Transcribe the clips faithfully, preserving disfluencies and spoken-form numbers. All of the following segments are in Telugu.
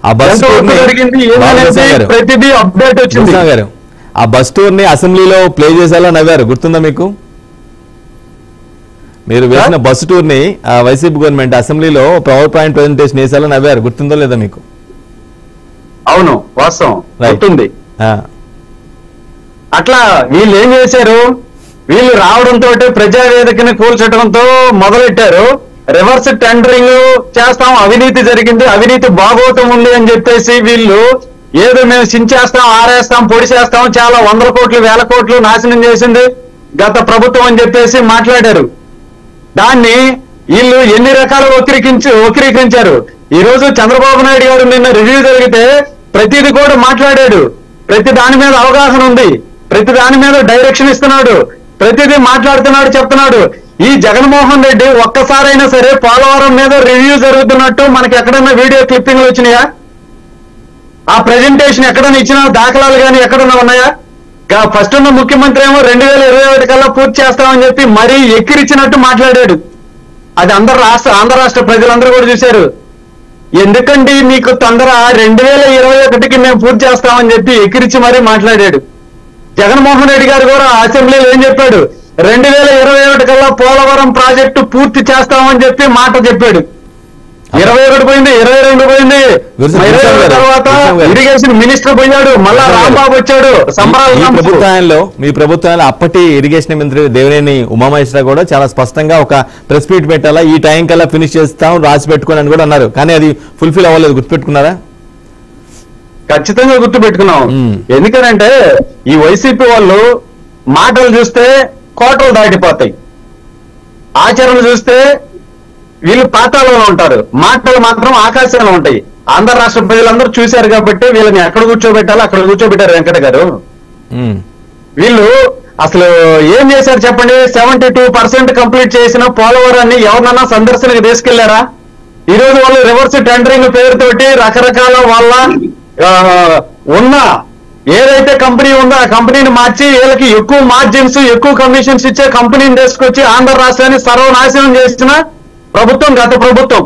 ఆ బస్ ప్రతిదీ అప్డేట్ వచ్చింది గారు. ఆ బస్ టూర్ ని అసెంబ్లీలో ప్లే చేసేలా నవ్వారు, గుర్తుందా మీకు? మీరు వేసిన బస్ టూర్ ని వైసీపీ గవర్నమెంట్ అసెంబ్లీలో పవర్ పాయింట్ ప్రెజెంటేషన్ వేసేలా నవ్వారు, గుర్తుందో లేదా మీకు? అవును, వాస్తవం గుర్తుంది. అట్లా వీళ్ళు ఏం చేశారు, వీళ్ళు రావడంతో ప్రజావేదికని కూల్చడంతో మొదలెట్టారు. రివర్స్ టెండరింగ్ చేస్తాం, అవినీతి జరిగింది, అవినీతి బాగోతం ఉంది అని చెప్పేసి వీళ్ళు ఏదో మేము సించేస్తాం, ఆరేస్తాం, పొడి చేస్తాం, చాలా వందల కోట్లు వేల కోట్లు నాశనం చేసింది గత ప్రభుత్వం అని చెప్పేసి మాట్లాడారు. దాన్ని వీళ్ళు ఎన్ని రకాలుగా వక్రీకరించి వక్రీకరించారు. ఈ రోజు చంద్రబాబు నాయుడు గారు నిన్న రివ్యూ జరిగితే ప్రతిది కూడా మాట్లాడాడు, ప్రతి దాని మీద అవగాహన ఉంది, ప్రతి దాని మీద డైరెక్షన్ ఇస్తున్నాడు, ప్రతిదీ మాట్లాడుతున్నాడు, చెప్తున్నాడు. ఈ జగన్మోహన్ రెడ్డి ఒక్కసారైనా సరే పోలవరం మీద రివ్యూ జరుగుతున్నట్టు మనకి ఎక్కడన్నా వీడియో క్లిప్పింగ్లు వచ్చినాయా? ఆ ప్రెజెంటేషన్ ఎక్కడన్నా ఇచ్చిన దాఖలాలు కానీ ఎక్కడన్నా ఉన్నాయా? ఫస్ట్ ఉన్న ముఖ్యమంత్రి ఏమో రెండు వేల ఇరవై ఒకటి కల్లా పూర్తి చేస్తామని చెప్పి మరీ ఎక్కిరిచ్చినట్టు మాట్లాడాడు. అది అందరు రాష్ట్ర ఆంధ్ర రాష్ట్ర ప్రజలందరూ కూడా చూశారు. ఎందుకండి మీకు తొందర, రెండు వేల ఇరవై ఒకటికి మేము పూర్తి చేస్తామని చెప్పి ఎక్కిరిచి మరీ మాట్లాడాడు. జగన్మోహన్ రెడ్డి గారు కూడా అసెంబ్లీలో ఏం చెప్పాడు, రెండు వేల ఇరవై ఒకటి కల్లా పోలవరం ప్రాజెక్టు పూర్తి చేస్తామని చెప్పి మాట చెప్పాడు. ఇరవై ఒకటి పోయింది, ఇరవై రెండు పోయింది, ఇరవై తర్వాత ఇరిగేషన్ మినిస్టర్ పోయాడు, మళ్ళా రాంబాబు వచ్చాడు. ప్రభుత్వంలో మీ ప్రభుత్వంలో అప్పటి ఇరిగేషన్ మంత్రి దేవినేని ఉమామహేశ్వర కూడా చాలా స్పష్టంగా ఒక ప్రెస్ మీట్ పెట్టాలా, ఈ టైం కల్లా ఫినిష్ చేస్తాం రాసి పెట్టుకోని అని కూడా అన్నారు. కానీ అది ఫుల్ఫిల్ అవ్వలేదు, గుర్తుపెట్టుకున్నారా? ఖచ్చితంగా గుర్తు పెట్టుకున్నాం. ఎందుకనంటే ఈ వైసీపీ వాళ్ళు మాటలు చూస్తే కోటలు దాటిపోతాయి, ఆచరణ చూస్తే వీళ్ళు పాతాళంలో ఉంటారు, మాటలు మాత్రం ఆకాశంలో ఉంటాయి. ఆంధ్ర రాష్ట్ర ప్రజలందరూ చూశారు కాబట్టి వీళ్ళని ఎక్కడ కూర్చోబెట్టాలో అక్కడ కూర్చోబెట్టారు వెంకట గారు. వీళ్ళు అసలు ఏం చేశారు చెప్పండి? సెవెంటీ టూ పర్సెంట్ కంప్లీట్ చేసిన పోలవరాన్ని ఎవరినన్నా సందర్శనకు తీసుకెళ్లారా? ఈ రోజు వాళ్ళు రివర్స్ టెండరింగ్ పేరుతోటి రకరకాల వాళ్ళ ఉన్న ఏదైతే కంపెనీ ఉందో ఆ కంపెనీని మార్చి వీళ్ళకి ఎక్కువ మార్జిన్స్, ఎక్కువ కమిషన్స్ ఇచ్చే కంపెనీని తీసుకొచ్చి ఆంధ్ర రాష్ట్రాన్ని సర్వనాశనం చేసిన ప్రభుత్వం గత ప్రభుత్వం.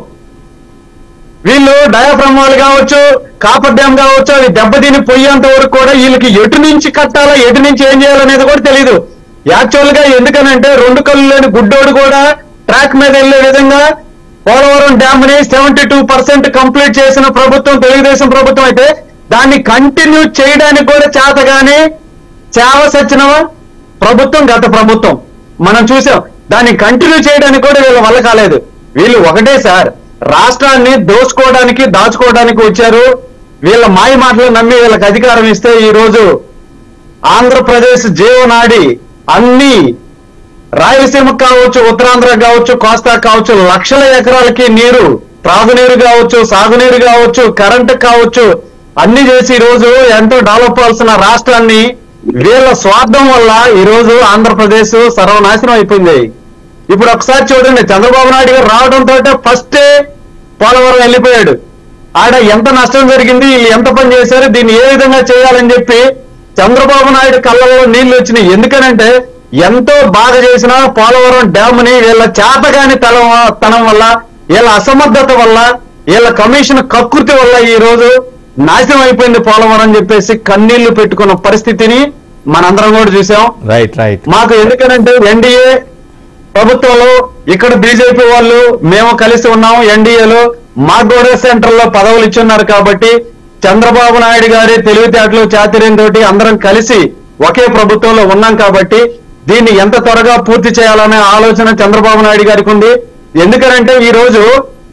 వీళ్ళు డయాఫ్రమ్ వాళ్ళు కావచ్చు, కాపర్ డ్యామ్ కావచ్చు, అది దెబ్బతిని పోయేంత వరకు కూడా వీళ్ళకి ఎటు నుంచి కట్టాలా, ఎటు నుంచి ఏం చేయాలనేది కూడా తెలియదు. యాక్చువల్ గా ఎందుకనంటే రెండు కళ్ళు లేని గుడ్డోడు కూడా ట్రాక్ మీద వెళ్లే విధంగా పోలవరం డ్యామ్ ని సెవెంటీ టూ పర్సెంట్ కంప్లీట్ చేసిన ప్రభుత్వం తెలుగుదేశం ప్రభుత్వం అయితే దాన్ని కంటిన్యూ చేయడానికి కూడా చేతగాని చావ సచ్చిన ప్రభుత్వం గత ప్రభుత్వం మనం చూసాం. దాన్ని కంటిన్యూ చేయడానికి కూడా వీళ్ళ వల్ల కాలేదు. వీళ్ళు ఒకటే సార్, రాష్ట్రాన్ని దోచుకోవడానికి దాచుకోవడానికి వచ్చారు. వీళ్ళ మాయ మాటలు నమ్మి వీళ్ళకి అధికారం ఇస్తే ఈ రోజు ఆంధ్రప్రదేశ్ జీవనాడి అన్ని రాయలసీమ కావచ్చు, ఉత్తరాంధ్ర కావచ్చు, కోస్తా కావచ్చు, లక్షల ఎకరాలకి నీరు, త్రాగునీరు కావచ్చు, సాగునీరు కావచ్చు, కరెంటు కావచ్చు, అన్ని చేసి ఈ రోజు ఎంతో డెవలప్ అవ్వాల్సిన రాష్ట్రాన్ని వీళ్ళ స్వార్థం వల్ల ఈ రోజు ఆంధ్రప్రదేశ్ సర్వనాశనం అయిపోయింది. ఇప్పుడు ఒకసారి చూడండి, చంద్రబాబు నాయుడు గారు రావడంతో ఫస్టే పోలవరం వెళ్ళిపోయాడు. ఆడ ఎంత నష్టం జరిగింది, వీళ్ళు ఎంత పని చేశారు, దీన్ని ఏ విధంగా చేయాలని చెప్పి చంద్రబాబు నాయుడు కళ్ళలో నీళ్లు వచ్చినాయి. ఎందుకనంటే ఎంతో బాగా చేసిన పోలవరం డ్యామ్ ని వీళ్ళ చేతగాని తలం తనం వల్ల, వీళ్ళ అసమర్థత వల్ల, వీళ్ళ కమిషన్ కకృతి వల్ల ఈ రోజు నాశనం అయిపోయింది పోలవరం అని చెప్పేసి కన్నీళ్లు పెట్టుకున్న పరిస్థితిని మనందరం కూడా చూసాం. రైట్ రైట్ మాకు ఎందుకనంటే ఎన్డీఏ ప్రభుత్వంలో ఇక్కడ బీజేపీ వాళ్ళు మేము కలిసి ఉన్నాం, ఎన్డీఏలో మాకు కూడా సెంటర్ లో పదవులు ఇచ్చున్నారు కాబట్టి చంద్రబాబు నాయుడు గారి తెలివితేటలు చాతుర్యంతో అందరం కలిసి ఒకే ప్రభుత్వంలో ఉన్నాం కాబట్టి దీన్ని ఎంత త్వరగా పూర్తి చేయాలనే ఆలోచన చంద్రబాబు నాయుడు గారికి ఉంది. ఎందుకనంటే ఈ రోజు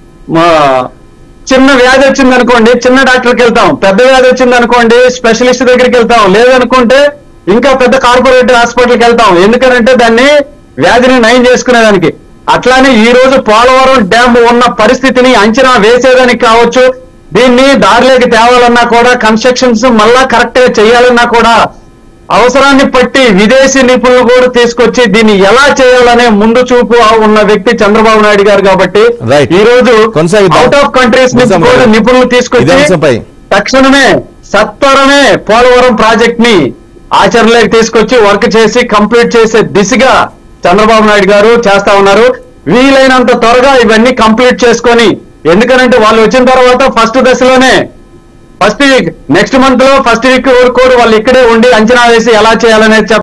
చిన్న వ్యాధి వచ్చింది అనుకోండి, చిన్న డాక్టర్కి వెళ్తాం, పెద్ద వ్యాధి వచ్చింది అనుకోండి స్పెషలిస్ట్ దగ్గరికి వెళ్తాం, లేదనుకుంటే ఇంకా పెద్ద కార్పొరేట్ హాస్పిటల్కి వెళ్తాం. ఎందుకనంటే దాన్ని వ్యాధిని నయం చేసుకునేదానికి. అట్లానే ఈ రోజు పోలవరం డ్యామ్ ఉన్న పరిస్థితిని అంచనా వేసేదానికి కావచ్చు, దీన్ని దారిలోకి తేవాలన్నా కూడా కన్స్ట్రక్షన్స్ మళ్ళా కరెక్ట్ గా చేయాలన్నా కూడా అవసరాన్ని పట్టి విదేశీ నిపుణులు కూడా తీసుకొచ్చి దీన్ని ఎలా చేయాలనే ముందు చూపు ఉన్న వ్యక్తి చంద్రబాబు నాయుడు గారు కాబట్టి ఈ రోజు అవుట్ ఆఫ్ కంట్రీస్ నుంచి కూడా నిపుణులు తీసుకొచ్చి తక్షణమే సత్వరమే పోలవరం ప్రాజెక్ట్ ని ఆచరణలోకి తీసుకొచ్చి వర్క్ చేసి కంప్లీట్ చేసే దిశగా చంద్రబాబు నాయుడు గారు చేస్తా ఉన్నారు. వీలైనంత త్వరగా ఇవన్నీ కంప్లీట్ చేసుకొని, ఎందుకనంటే వాళ్ళు వచ్చిన తర్వాత ఫస్ట్ దశలోనే ఫస్ట్ వీక్ నెక్స్ట్ మంత్ లో ఫస్ట్ వీక్ వరకు కూడా వాళ్ళు ఇక్కడే ఉండి అంచనా వేసి ఎలా చేయాలనేది